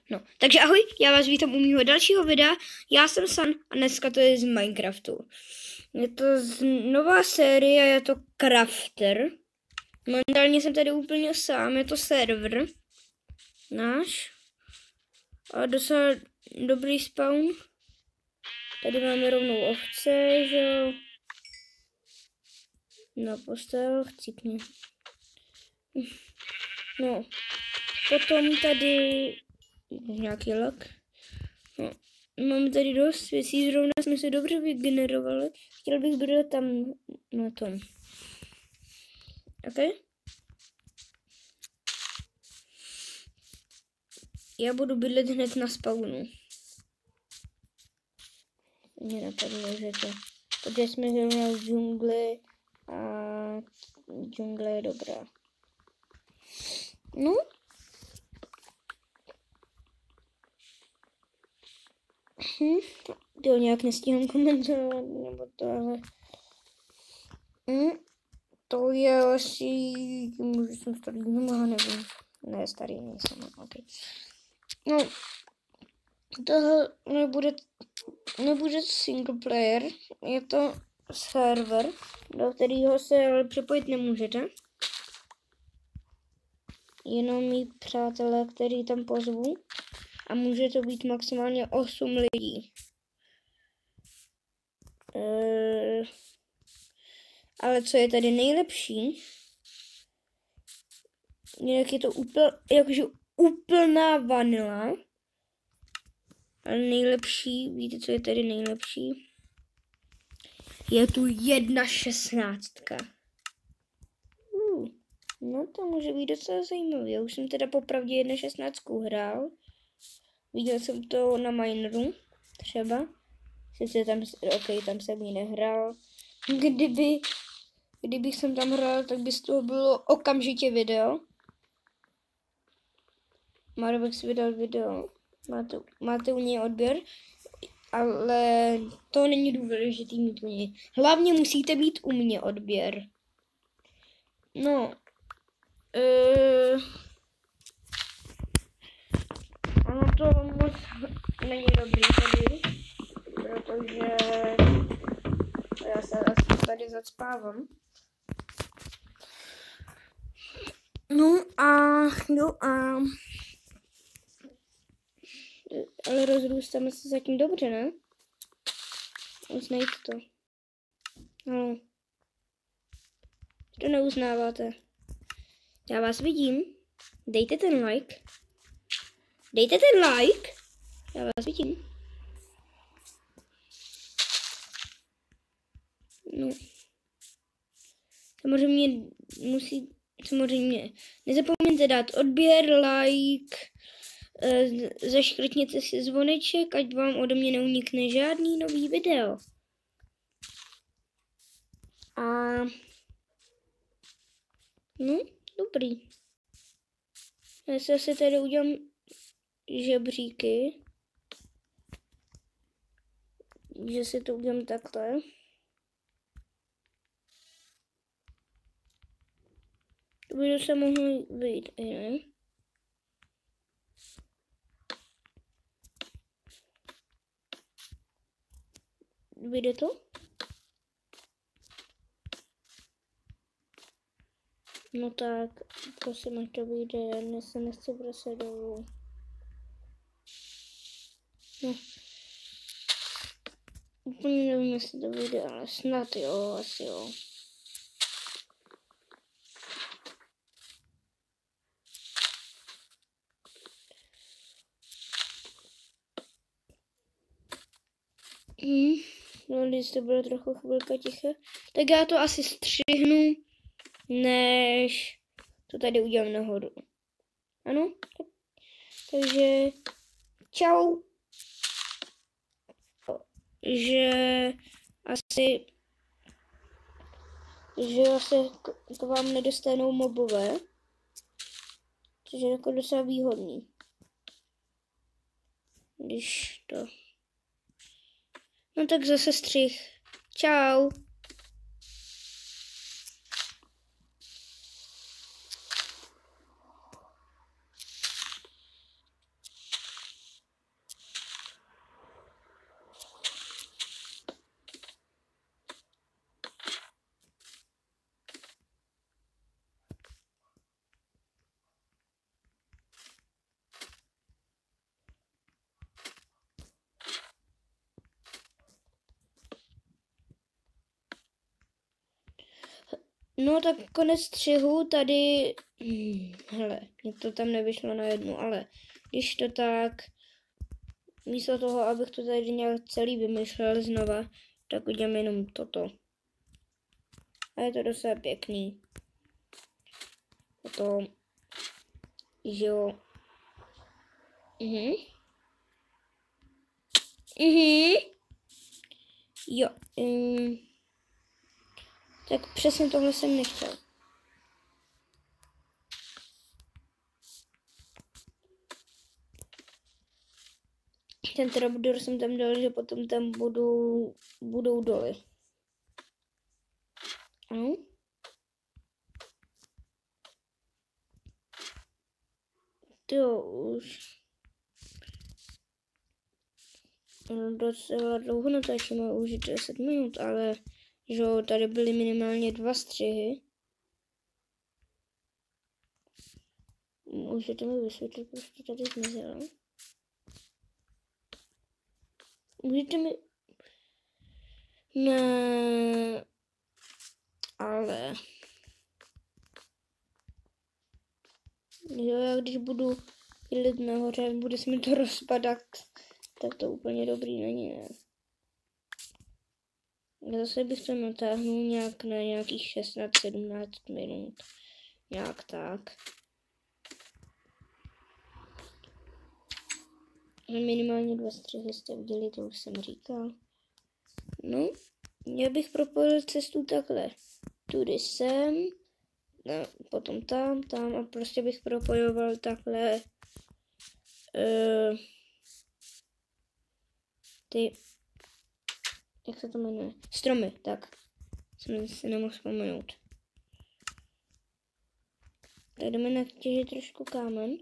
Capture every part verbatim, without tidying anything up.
No, takže ahoj, já vás vítám u mýho dalšího videa. Já jsem San a dneska to je z Minecraftu. Je to z nová série, je to Crafter. Momentálně jsem tady úplně sám, je to server náš. A docela dobrý spawn. Tady máme rovnou ovce, že jo. Na postel, chcípně. No, potom tady nějaký lag. No, máme tady dost věcí, zrovna jsme se dobře vygenerovali. Chtěl bych bydlet tam na tom. OK? Já budu bydlet hned na spawnu. Mě napadlo, že to... Protože jsme zrovna v džungli a džungle je dobrá. No. Hm. To nějak nestíhám komentovat, nebo to, ale... Hm. To je asi... Můžu jsem starý, no nevím. Ne, starý nejsem, ok. No. Tohle nebude... Nebude single player, je to server, do kterého se ale připojit nemůžete. Jenom mý přátelé, který tam pozvu. A může to být maximálně osm lidí. Eee, ale co je tady nejlepší, jak je to úpl, jakože úplná vanila. Ale nejlepší, víte, co je tady nejlepší? Je tu jedna šestnáctka. Uh, no to může být docela zajímavé. Já už jsem teda popravdě jedna šestnáctku hrál. Viděl jsem to na Mineru, třeba. Sice tam, ok, tam jsem ji nehrál. Kdyby, kdybych jsem tam hrál, tak by z toho bylo okamžitě video. Mára bych si vydal video. Máte, máte u něj odběr. Ale to není důležitý mít u něj. Hlavně musíte mít u mě odběr. No. Uh, ono to moc není dobrý tady. Protože já se asi tady zacpávám. No a jo a... Ale rozrůstáme se zatím dobře, ne? Uznejte to. No. To neuznáváte. Já vás vidím. Dejte ten like. Dejte ten like. Já vás vidím. No. Samozřejmě musí... Samozřejmě. Nezapomeňte dát odběr, like... Zaškrtněte si zvoneček, ať vám ode mě neunikne žádný nový video. A... No, dobrý. Já si asi tady udělám žebříky. Že si to udělám takhle. To by se mohlo vyjít, ne? Vyjde to? No tak, prosím, ať to vyjde, dnes se nechci vracet dolů. No. Úplně nevím, jestli to vyjde, ale snad jo, asi jo. Hmm. No, když to bude trochu chvilka tiché, tak já to asi střihnu, než to tady udělám nahoru. Ano? Tak. Takže čau. Že asi že asi k, k vám nedostanou mobové, což je jako docela výhodný. Když to... No tak zase střih. Čau. No tak konec střihu tady, hmm, hele, mě to tam nevyšlo na jednu, ale když to tak, místo toho, abych to tady nějak celý vymýšlel znova, tak udělám jenom toto. A je to docela pěkný. To, že jo. Mhm. Mhm. Jo. Um. Tak přesně tohle jsem nechtěl. Ten trapdoor jsem tam dal, že potom tam budou, budou doly. Ano. To už docela dlouho natáčíme, už deset minut, ale že tady byly minimálně dva střihy. Můžete mi vysvětlit, proč to tady zmizelo? Můžete mi... Ne... Ale... Jo, já když budu jít nahoře, bude se mi to rozpadat, tak to úplně dobrý není, ne? Já zase bych to natáhnul nějak na nějakých šestnáct sedmnáct minut. Nějak tak. Minimálně dva střihy jste viděli, to už jsem říkal. No, já bych propojil cestu takhle. Tudy sem, no, potom tam, tam a prostě bych propojoval takhle uh, ty, jak se to jmenuje? Stromy, tak. Jsem si nemohl vzpomenout. Tak jdeme natěžit trošku kámen.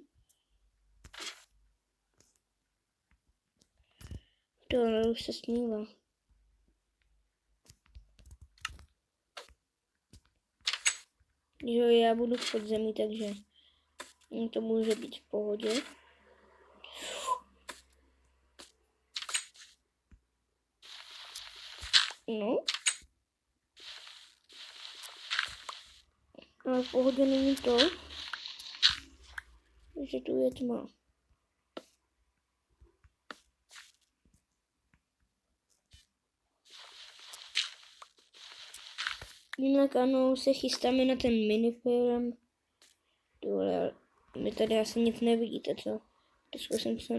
Tohle už se smívá. Jo, já budu v podzemí, takže to může být v pohodě. No. Ale v pohodě není to, že tu je tma. Jinak ano, se chystáme na ten minifilm. Tohle, my tady asi nic nevidíte, co? To zkusím se...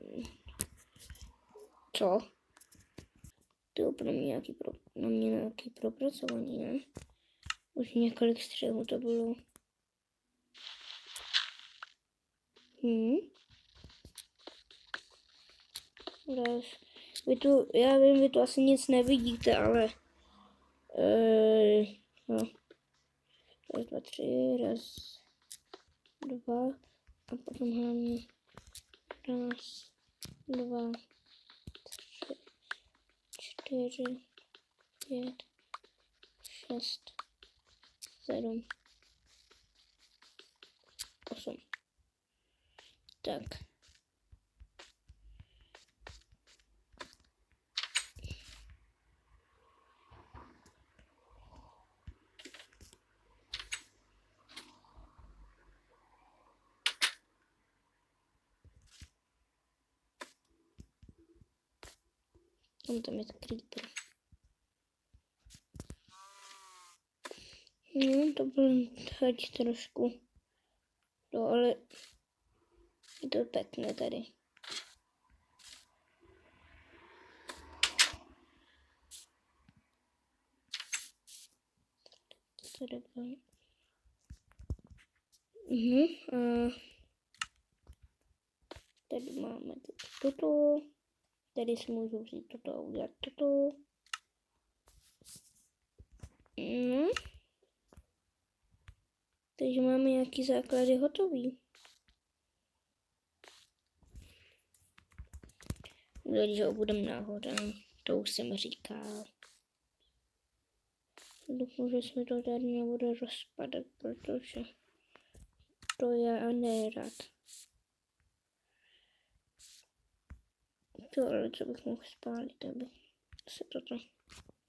Co? To je pro mě nějaký, pro... na mě nějaký propracovaný, ne? Už několik střihů to bylo. Hm. Raz. Vy tu, já vím, vy tu asi nic nevidíte, ale... Uh, no. Raz, dva, tři, raz, dva. A potom hlavně raz, dva, tři, čtyři, pět, šest, sedm, osm. Tak. Tam tam je creeper. No, to byl teď trošku. No, ale je to pěkné tady. Tady bylo. Mhm, a tady máme toto. Tady si můžu vzít toto a udělat toto. No. Takže máme nějaký základy hotový. Když ho budeme nahoře, to už jsem říkal. Doufám, že se mi to tady nebude rozpadat, protože to já nerad. To ale co bych mohl spálit, aby se toto